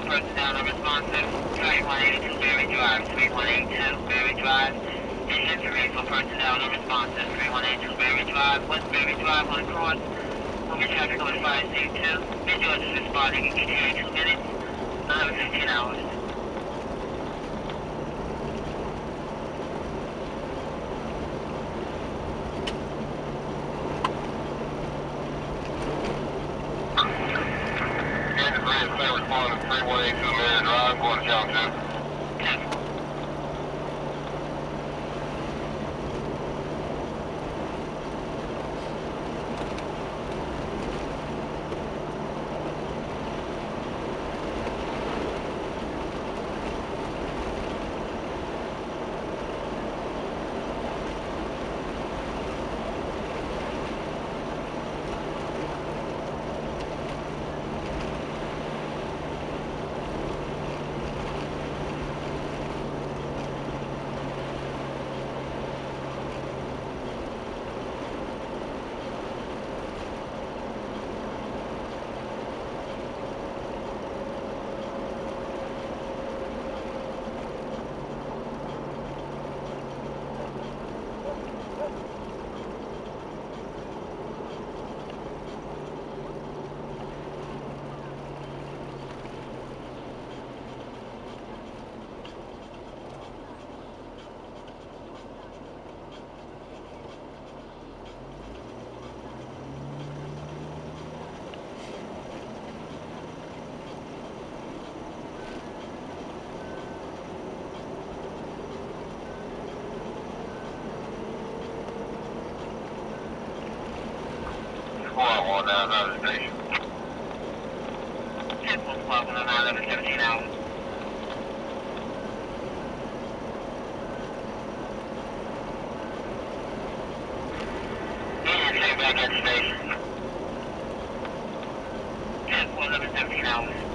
personnel unresponsive. Track 182 Berry Drive, 3182 Berry Drive. Engine 3 for personnel unresponsive. 3182 Berry Drive, West Berry Drive on course. Moving traffic on 5C2. Mid George is responding in ETA 2 minutes. 11:15 hours. Responding 3182 Berry Drive, going to Channel 2. Squad 1 down out of the station. 10-4 squad 109, 11:17 hours. Back at the station. 10-4, 11:17 hours.